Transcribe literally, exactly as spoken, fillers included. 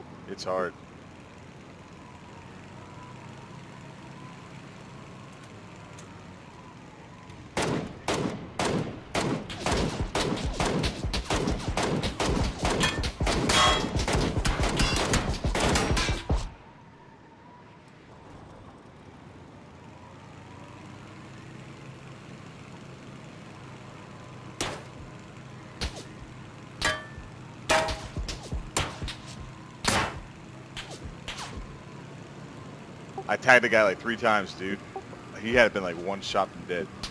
It's hard. I tagged the guy like three times, dude. He had been like one shot from dead.